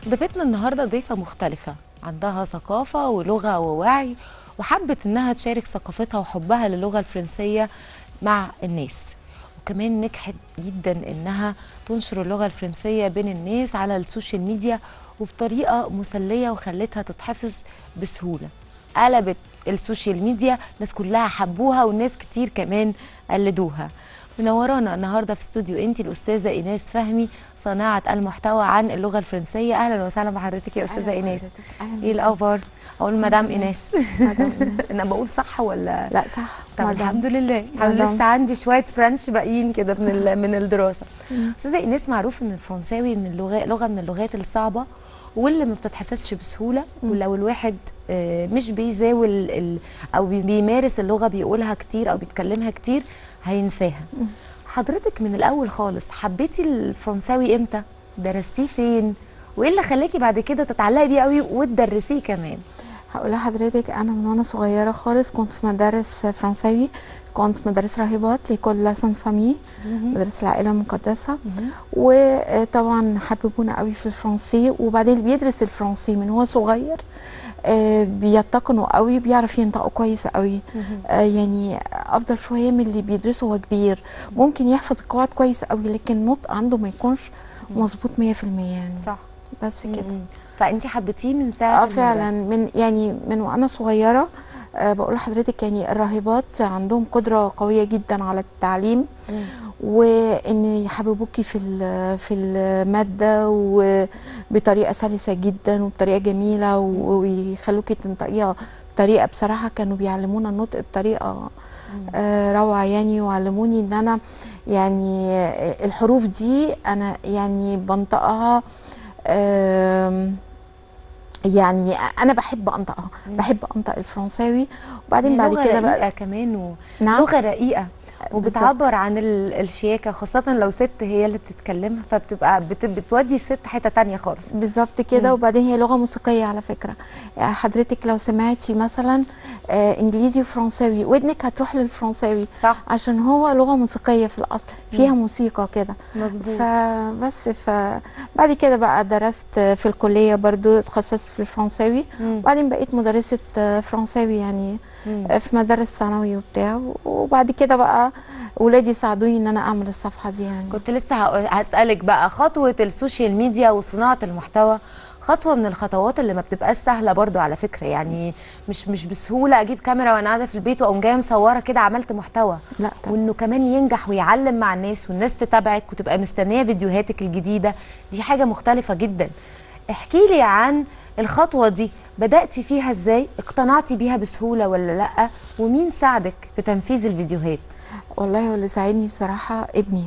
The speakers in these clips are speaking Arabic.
ضيفتنا النهارده ضيفة مختلفة، عندها ثقافة ولغة ووعي، وحبت انها تشارك ثقافتها وحبها للغة الفرنسية مع الناس. وكمان نجحت جدا انها تنشر اللغة الفرنسية بين الناس على السوشيال ميديا وبطريقة مسلية، وخلتها تتحفظ بسهولة. قلبت السوشيال ميديا، الناس كلها حبوها والناس كتير كمان قلدوها. منورانا النهارده في استوديو انتي الاستاذه ايناس فهمي، صانعه المحتوى عن اللغه الفرنسيه. اهلا وسهلا بحضرتك يا استاذه ايناس. ايه الاخبار؟ اقول مدام ايناس؟ مدام ايناس. انا بقول صح ولا لا صح؟ طب الحمد لله. انا لسه عندي شويه فرنش باقيين كده من الدراسه. استاذه ايناس، معروف ان الفرنساوي من لغه من اللغات الصعبه واللي ما بتتحفظش بسهوله، ولو الواحد مش بيزاول او بيمارس اللغه، بيقولها كتير او بيتكلمها كتير، هينساها. حضرتك من الاول خالص حبيتي الفرنساوي امتى؟ درستيه فين؟ وايه اللي خلاكي بعد كده تتعلقي بيه قوي وتدرسيه كمان؟ هقول لحضرتك، انا من وانا صغيره خالص كنت في مدارس فرنساوي، كنت في مدارس راهبات ليكول لا سان فامي، مدارس العائله المقدسه. وطبعا حببونا قوي في الفرنسي، وبعدين اللي بيدرس الفرنسي من هو صغير بيتقنوا قوي، بيعرف ينطقوا كويس قوي. يعني افضل شويه من اللي بيدرسه وهو كبير. ممكن يحفظ القواعد كويس قوي، لكن النطق عنده ما يكونش مظبوط 100% يعني. صح، بس كده. فانت حبيتيه من ساعه فعلا من وانا صغيره. بقول لحضرتك يعني الراهبات عندهم قدره قويه جدا على التعليم، وان يحببوكي في الماده وبطريقه سلسه جدا وبطريقه جميله، ويخلوكي تنطقيها بطريقه. بصراحه كانوا بيعلمونا النطق بطريقه روعه يعني، وعلموني ان انا يعني الحروف دي انا يعني بنطقها. يعني انا بحب انطقها، بحب انطق الفرنساوي. وبعدين بعد كده بقى لغه كمان نعم؟ لغه رقيقه وبتعبر عن الشياكه، خاصه لو ست هي اللي بتتكلمها، فبتبقى بتودي الست حته تانية خالص. بالظبط كده. وبعدين هي لغه موسيقيه على فكره. يعني حضرتك لو سمعتي مثلا انجليزي وفرنساوي، ودنك هتروح للفرنساوي. صح، عشان هو لغه موسيقيه في الاصل، فيها موسيقى كده. مظبوط. بعد كده بقى درست في الكليه برضو، اتخصصت في الفرنساوي. وبعدين بقيت مدرسه فرنساوي يعني في مدارس ثانوي وبتاع. وبعد كده بقى ولادي ساعدوني ان انا اعمل الصفحه دي يعني. كنت لسه هسألك بقى، خطوة السوشيال ميديا وصناعة المحتوى خطوة من الخطوات اللي ما بتبقاش سهلة برضو على فكرة. يعني مش بسهولة اجيب كاميرا وانا قاعدة في البيت واقوم جاية مصورة كده عملت محتوى. لا طبعا. وانه كمان ينجح ويعلم مع الناس والناس تتابعك وتبقى مستنية فيديوهاتك الجديدة، دي حاجة مختلفة جدا. احكي لي عن الخطوة دي، بدأتي فيها ازاي؟ اقتنعتي بيها بسهولة ولا لأ؟ ومين ساعدك في تنفيذ الفيديوهات؟ والله هو اللي ساعدني بصراحه ابني.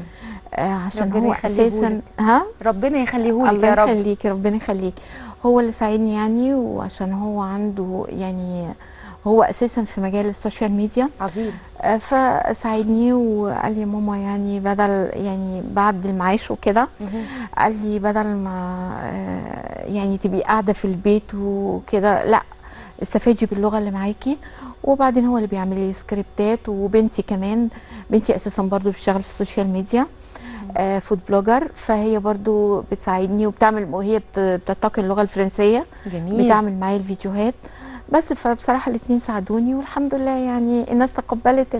عشان ربنا هو اساسا ربنا يخليهولك الله يا رب. يخليكي، ربنا يخليك. هو اللي ساعدني يعني، وعشان هو عنده يعني هو اساسا في مجال السوشيال ميديا. عظيم. فساعدني وقال لي ماما يعني بدل يعني بعد المعاش وكده، قال لي بدل ما يعني تبقي قاعده في البيت وكده، لا استفادي باللغه اللي معاكي. وبعدين هو اللي بيعمل لي سكريبتات. وبنتي كمان، بنتي اساسا برضو بتشتغل في السوشيال ميديا، فود بلوجر، فهي برضو بتساعدني وبتعمل، وهي بتتقن اللغه الفرنسيه. جميل. بتعمل معايا الفيديوهات. بس فبصراحه الاثنين ساعدوني، والحمد لله يعني الناس تقبلت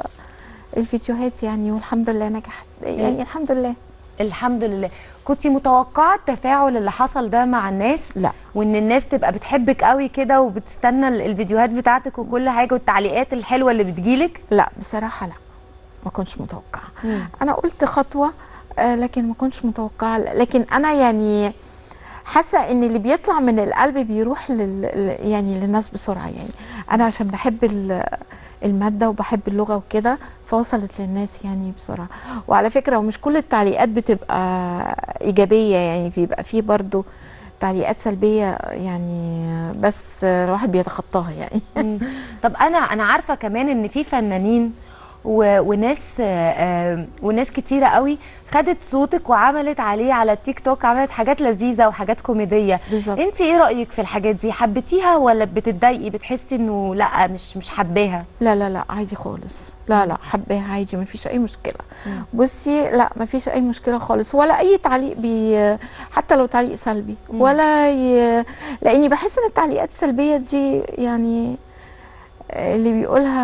الفيديوهات يعني، والحمد لله نجحت يعني. الحمد لله. الحمد لله. كنتي متوقعه التفاعل اللي حصل ده مع الناس؟ لا. وان الناس تبقى بتحبك قوي كده وبتستنى الفيديوهات بتاعتك وكل حاجه والتعليقات الحلوه اللي بتجيلك؟ لا بصراحه لا، ما كنتش متوقعه. انا قلت خطوه لكن ما كنتش متوقعه. لكن انا يعني حاسه ان اللي بيطلع من القلب بيروح يعني للناس بسرعه يعني. انا عشان بحب الماده وبحب اللغه وكده، فوصلت للناس يعني بسرعه. وعلى فكره ومش كل التعليقات بتبقى ايجابيه يعني، بيبقى فيه برضو تعليقات سلبيه يعني، بس الواحد بيتخطاها يعني. طب انا عارفه كمان ان في فنانين وناس كتيره قوي خدت صوتك وعملت عليه على التيك توك، عملت حاجات لذيذه وحاجات كوميديه. بالظبط. انت ايه رايك في الحاجات دي؟ حبيتيها ولا بتتضايقي، بتحسي انه لا مش حباها؟ لا لا لا عادي خالص، لا لا حباها عادي، ما فيش اي مشكله. بصي لا ما فيش اي مشكله خالص، ولا اي تعليق حتى لو تعليق سلبي لاني بحس ان التعليقات السلبيه دي يعني اللي بيقولها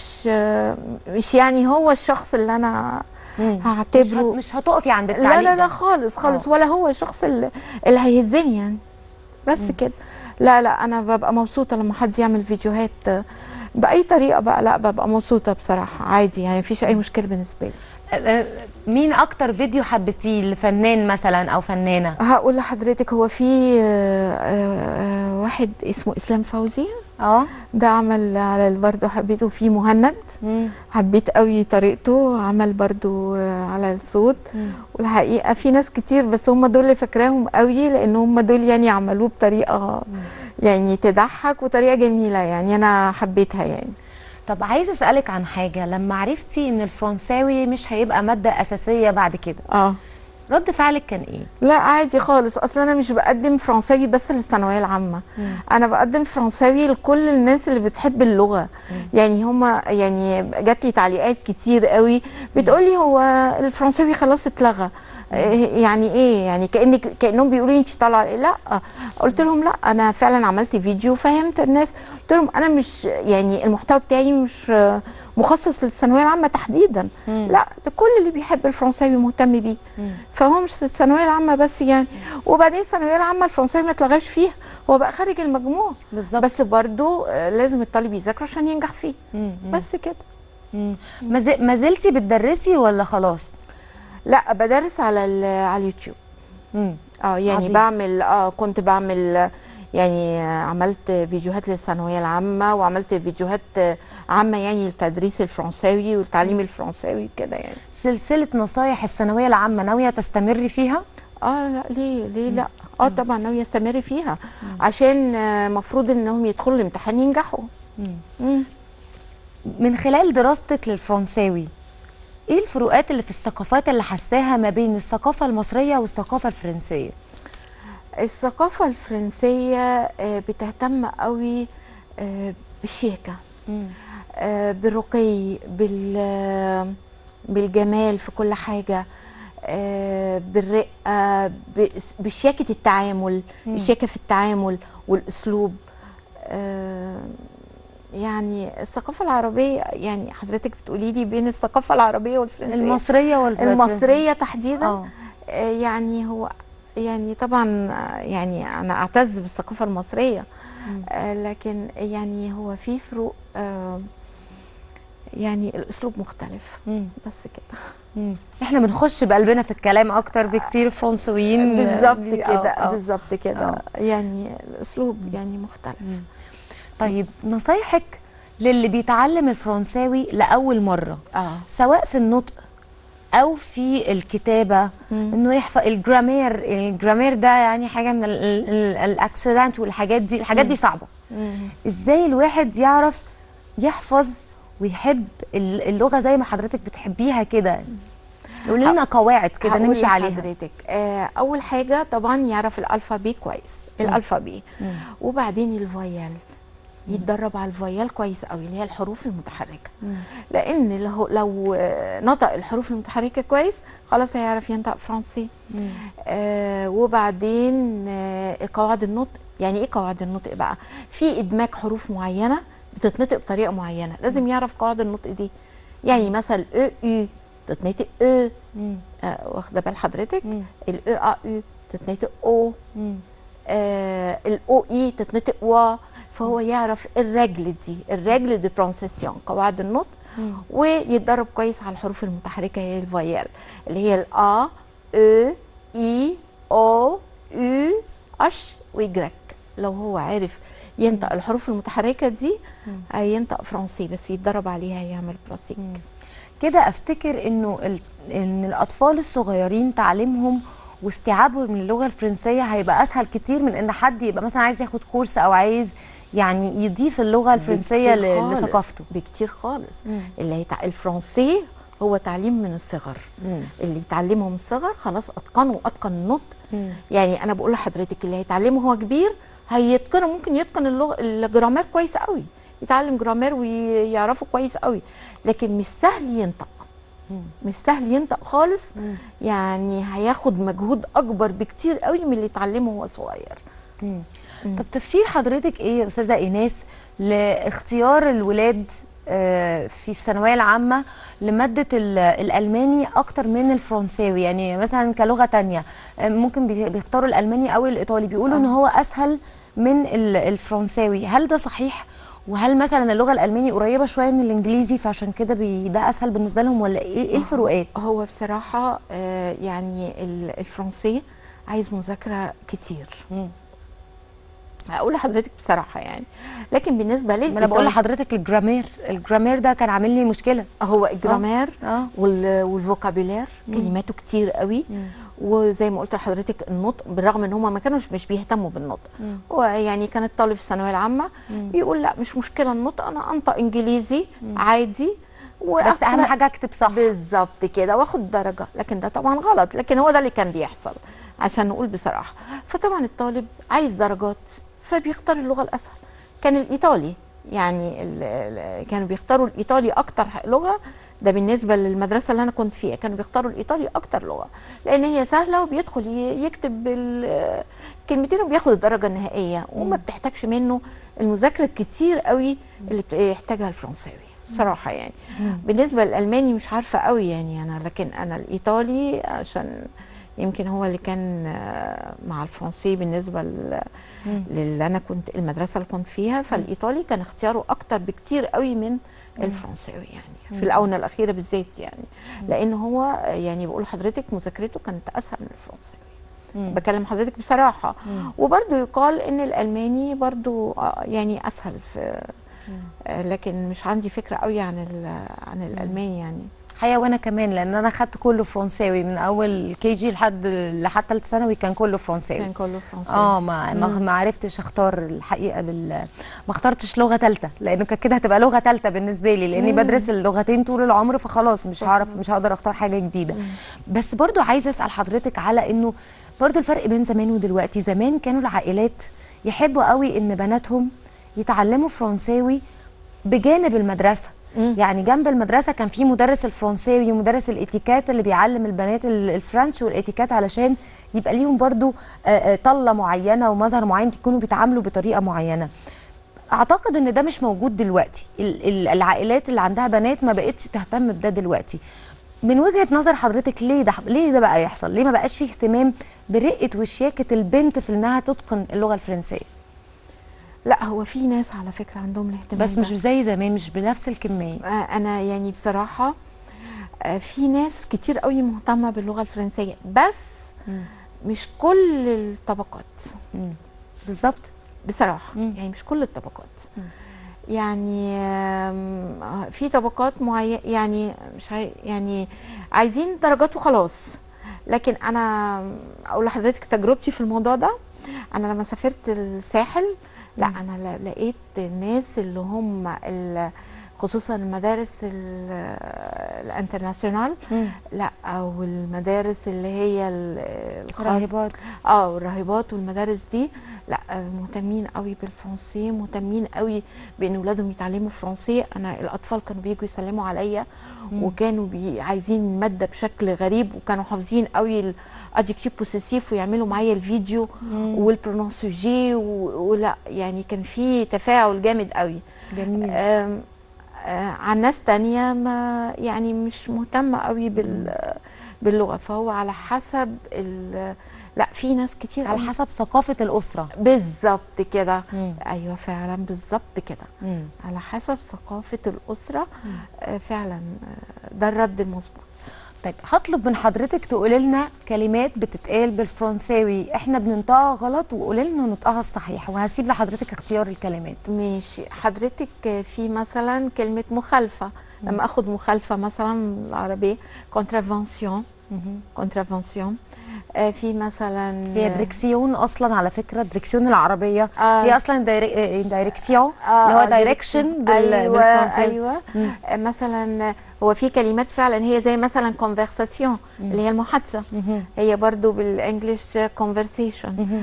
مش يعني هو الشخص اللي انا هعتبره. مش هتقفي عند التعليق. لا لا لا خالص خالص. ولا هو الشخص اللي هيهزني يعني، بس كده. لا لا انا ببقى مبسوطه لما حد يعمل فيديوهات باي طريقه بقى، لا ببقى مبسوطه بصراحه عادي يعني، مفيش اي مشكله بالنسبه لي. مين اكتر فيديو حبيتيه لفنان مثلا او فنانه؟ هقول لحضرتك، هو في واحد اسمه اسلام فوزي، ده عمل على برضه حبيته. في مهند حبيت قوي طريقته، عمل برضه على الصوت. والحقيقه في ناس كتير، بس هم دول اللي فاكراهم قوي، لان هم دول يعني عملوه بطريقه يعني تضحك وطريقه جميله يعني، انا حبيتها يعني. طب عايزه اسالك عن حاجه، لما عرفتي ان الفرنساوي مش هيبقى ماده اساسيه بعد كده رد فعلك كان ايه؟ لا عادي خالص، اصلا انا مش بقدم فرنساوي بس للثانويه العامه، انا بقدم فرنساوي لكل الناس اللي بتحب اللغه. يعني هما يعني جات لي تعليقات كتير قوي بتقولي هو الفرنساوي خلاص اتلغى، يعني ايه يعني، كانهم بيقولوا لي انت طالعه إيه؟ لا قلت لهم لا، انا فعلا عملت فيديو فهمت الناس، قلت لهم انا مش يعني المحتوى بتاعي مش مخصص للثانويه العامه تحديدا، لا ده كل اللي بيحب الفرنساوي مهتم بيه، فهو مش الثانويه العامه بس يعني. وبعدين الثانويه العامه الفرنساوي ما اتلغاش فيها، هو بقى خارج المجموع بالظبط، بس برضو لازم الطالب يذاكر عشان ينجح فيه. بس كده. ما زلتي بتدرسي ولا خلاص؟ لا بدرس على اليوتيوب. يعني عظيم. بعمل كنت بعمل يعني، عملت فيديوهات للثانويه العامه، وعملت فيديوهات عامه يعني لتدريس الفرنساوي والتعليم الفرنساوي كده يعني. سلسله نصايح الثانويه العامه ناويه تستمري فيها؟ لا ليه لا طبعا ناويه استمر فيها، عشان مفروض انهم يدخلوا الامتحان ينجحوا. من خلال دراستك للفرنساوي، ايه الفروقات اللي في الثقافات اللي حساها ما بين الثقافه المصريه والثقافه الفرنسيه؟ الثقافه الفرنسيه بتهتم قوي بالشياكه، بالرقي، بالجمال في كل حاجه، بالرقه، بشياكه التعامل، الشياكه في التعامل والاسلوب. يعني الثقافه العربيه، يعني حضرتك بتقولي لي بين الثقافه العربيه والفرنسيه، المصريه والفرنسيه، المصريه تحديدا. يعني هو يعني طبعا يعني انا اعتز بالثقافه المصريه، لكن يعني هو في فروق، يعني الاسلوب مختلف. بس كده. احنا بنخش بقلبنا في الكلام اكتر بكتير فرنسويين. بالظبط كده بالظبط كده. يعني الاسلوب يعني مختلف. طيب نصايحك للي بيتعلم الفرنساوي لاول مره، سواء في النطق او في الكتابه، انه يحفظ الجرامير ده يعني حاجه من الاكسيدنت والحاجات دي، الحاجات دي صعبه. ازاي الواحد يعرف يحفظ ويحب اللغه زي ما حضرتك بتحبيها كده؟ قولي لنا قواعد كده نمشي عليها. حضرتك اول حاجه طبعا يعرف الالفابي كويس، الالفابي، وبعدين الفويال، يتدرب على الفويال كويس قوي اللي هي الحروف المتحركه، لان لو نطق الحروف المتحركه كويس خلاص هيعرف ينطق فرنسي. وبعدين قواعد النطق. يعني ايه قواعد النطق بقى؟ في ادماج حروف معينه بتتنطق بطريقه معينه، لازم يعرف قواعد النطق دي. يعني مثلا او تتنطق واخده بال حضرتك؟ الاو تتنطق او، الاو اي تتنطق وا، فهو يعرف الرجل دي برونسيسيون، قواعد النطق، ويتدرب كويس على الحروف المتحركه، هي الفويال اللي هي الا او اي او يو اش ويجرك. لو هو عارف ينطق الحروف المتحركه دي هينطق فرنسي، بس يتدرب عليها، يعمل براتيك. كده افتكر ان الاطفال الصغيرين تعليمهم واستيعابهم من اللغه الفرنسيه هيبقى اسهل كتير من ان حد يبقى مثلا عايز ياخد كورس او عايز يعني يضيف اللغه الفرنسيه لثقافته؟ بكتير خالص. اللي الفرنسي هو تعليم من الصغر. اللي يتعلمه من الصغر خلاص اتقنه واتقن النطق. يعني انا بقول لحضرتك اللي هيتعلمه هو كبير هيتقنه، ممكن يتقن اللغه الجرامير كويس قوي، يتعلم جرامير ويعرفه كويس قوي، لكن مش سهل ينطق. مش سهل ينطق خالص. يعني هياخد مجهود اكبر بكتير قوي من اللي يتعلمه وهو صغير. طب تفسير حضرتك ايه يا استاذه ايناس لاختيار الولاد في الثانويه العامه لماده الالماني اكتر من الفرنساوي؟ يعني مثلا كلغه تانية ممكن بيختاروا الالماني او الايطالي، بيقولوا ان هو اسهل من الفرنساوي، هل ده صحيح؟ وهل مثلا اللغه الالماني قريبه شويه من الانجليزي فعشان كده ده اسهل بالنسبه لهم، ولا ايه الفروقات؟ هو بصراحه يعني الفرنسي عايز مذاكره كتير. هقول لحضرتك بصراحه يعني، لكن بالنسبه لي انا بقول لحضرتك الجرامير ده كان عامل لي مشكله. هو الجرامير والفوكابولير كلماته كتير قوي. وزي ما قلت لحضرتك النطق، بالرغم ان هم ما كانوش مش بيهتموا بالنطق. هو يعني كان الطالب في الثانويه العامه بيقول لا مش مشكله النطق، انا انطق انجليزي عادي بس اهم حاجه اكتب صح. بالظبط كده واخد درجه، لكن ده طبعا غلط، لكن هو ده اللي كان بيحصل عشان نقول بصراحه. فطبعا الطالب عايز درجات فبيختار اللغه الاسهل. كان الايطالي يعني كانوا بيختاروا الايطالي اكتر لغه. ده بالنسبه للمدرسه اللي انا كنت فيها كانوا بيختاروا الايطالي اكتر لغه، لان هي سهله وبيدخل يكتب الكلمتين وبياخد الدرجه النهائيه، وما بتحتاجش منه المذاكره الكتير قوي اللي بيحتاجها الفرنساوي بصراحه يعني. بالنسبه للالماني مش عارفه قوي يعني انا، لكن انا الايطالي عشان يمكن هو اللي كان مع الفرنسي بالنسبه اللي انا كنت المدرسه اللي كنت فيها، فالايطالي كان اختياره اكتر بكتير قوي من الفرنساوي يعني في الاونه الاخيره بالذات يعني، لان هو يعني بقول لحضرتك مذاكرته كانت اسهل من الفرنساوي. بكلم حضرتك بصراحه. وبرده يقال ان الالماني برده يعني اسهل في لكن مش عندي فكره قوي عن الالماني يعني. حقيقة وانا كمان، لان انا خدت كله فرنساوي من اول KG لحد ثالث ثانوي، كان كله فرنساوي. كان كله فرنساوي. ما عرفتش اختار الحقيقه ما اخترتش لغه ثالثه، لانه كانت كده هتبقى لغه ثالثه بالنسبه لي، لاني بدرس اللغتين طول العمر، فخلاص مش هقدر اختار حاجه جديده. بس برضو عايزه اسال حضرتك على انه برضو الفرق بين زمان ودلوقتي. زمان كانوا العائلات يحبوا قوي ان بناتهم يتعلموا فرنساوي بجانب المدرسه. يعني جنب المدرسه كان في مدرس الفرنساوي ومدرس الاتيكات اللي بيعلم البنات الفرنش والاتيكات، علشان يبقى ليهم برضو طله معينه ومظهر معين، يكونوا بيتعاملوا بطريقه معينه. اعتقد ان ده مش موجود دلوقتي. العائلات اللي عندها بنات ما بقتش تهتم بده دلوقتي. من وجهه نظر حضرتك ليه ده بقى يحصل؟ ليه ما بقاش فيه اهتمام برقه وشياكه البنت في انها تتقن اللغه الفرنسيه؟ لا هو في ناس على فكره عندهم الاهتمام بس مش زي زمان، مش بنفس الكميه. انا يعني بصراحه في ناس كتير قوي مهتمه باللغه الفرنسيه، بس مش كل الطبقات. بالظبط بصراحه يعني مش كل الطبقات. يعني في طبقات معينه يعني مش يعني عايزين درجات وخلاص. لكن انا اقول لحضرتك تجربتي في الموضوع ده. انا لما سافرت الساحل لا انا لقيت الناس اللي هم خصوصا المدارس الانترناسيونال، لا والمدارس اللي هي الراهبات والراهبات والمدارس دي لا مهتمين قوي بالفرنسي، مهتمين قوي بان اولادهم يتعلموا فرنسي. انا الاطفال كانوا بييجوا يسلموا عليا وكانوا عايزين ماده بشكل غريب، وكانوا حافظين قوي الادجكتيف بوسيسيف ويعملوا معايا الفيديو والبرونونسيجي ولا يعني كان في تفاعل جامد قوي. جميل. عن ناس تانية ما يعني مش مهتمة قوي باللغة، فهو على حسب لا في ناس كتير على حسب ثقافة الأسرة. بالظبط كده. أيوة فعلا بالظبط كده. على حسب ثقافة الأسرة. فعلا ده الرد المظبوط. طيب هطلب من حضرتك تقولي لنا كلمات بتتقال بالفرنساوي احنا بننطقها غلط، وقولي لنا نطقها الصحيح، وهسيب لحضرتك اختيار الكلمات. ماشي حضرتك. في مثلا كلمة مخالفة. لما اخد مخالفة مثلا العربية كونترافانسيون، كونترافونسيون. في مثلا هي دريكسيون اصلا على فكره، دريكسيون العربيه هي اصلا دايركسيون اللي هو دايركشن بالفرنسي. ايوه مثلا هو في كلمات فعلا هي زي مثلا كونفرساسيون اللي هي المحادثه، هي برضو بالانجلش كونفرسيشن.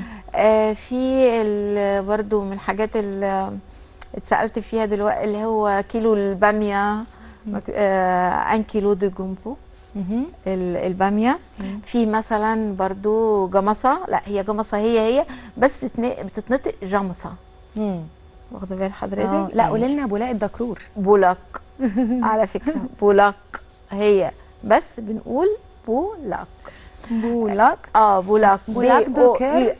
في برضو من الحاجات اللي اتسالت فيها دلوقتي اللي هو كيلو الباميه، 1 كيلو دو جومبو الباميه. في مثلا برضو جمصه، لا هي جمصه هي بس بتتنطق جمصه. واخده بال حضرتك؟ لا قولي لنا بولاق الدكرور. بولاق على فكره بولاق هي بس بنقول بولاق. بولاق بولاق بولاق دوكر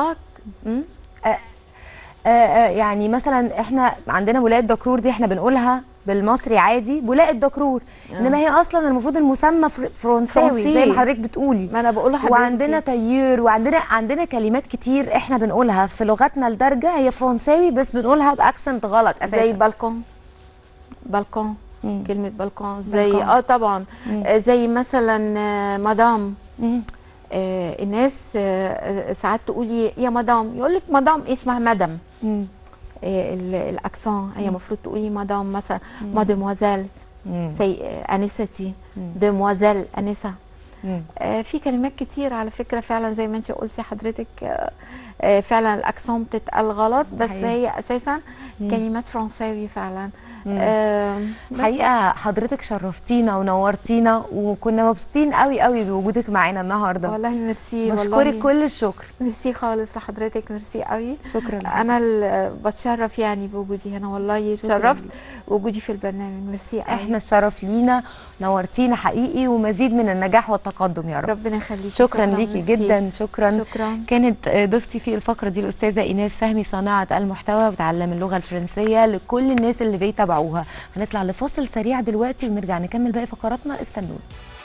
يعني مثلا احنا عندنا بولاق الدكرور دي احنا بنقولها بالمصري عادي بولاق الدكرور، انما هي اصلا المفروض المسمى فرنساوي زي ما حضرتك بتقولي. ما انا بقول لحضرتك. وعندنا تيور وعندنا كلمات كتير احنا بنقولها في لغتنا الدارجه هي فرنساوي بس بنقولها باكسنت غلط اساسا. زي بالكون، بالكون، كلمه بالكون زي طبعا. زي مثلا مدام. الناس ساعات تقولي يا مدام، يقول لك مدام اسمها مدام. الاكسون هي المفروض تقولي مدام مثلا مادموازيل، انستي، دموازيل انسه. في كلمات كتير على فكره فعلا زي ما انت قلتي حضرتك، فعلا الاكسون بتتقال غلط بس هي اساسا كلمات فرنساوي فعلا. حقيقه حضرتك شرفتينا ونورتينا وكنا مبسوطين قوي قوي بوجودك معانا النهارده. والله ميرسي، بشكرك كل الشكر. ميرسي خالص لحضرتك، ميرسي قوي. شكرا. انا بتشرف يعني بوجودي هنا، والله اتشرفت وجودي في البرنامج. ميرسي قوي. احنا الشرف لينا، نورتينا حقيقي ومزيد من النجاح والتقدم يا رب. ربنا يخليكي. شكرا ليكي جدا. شكرا. كانت ضيفتي في الفقره دي الاستاذه ايناس فهمي، صانعه المحتوى بتعلم اللغه الفرنسيه لكل الناس اللي بيتابعوها. هنطلع لفاصل سريع دلوقتي ونرجع نكمل باقي فقراتنا، استنونا.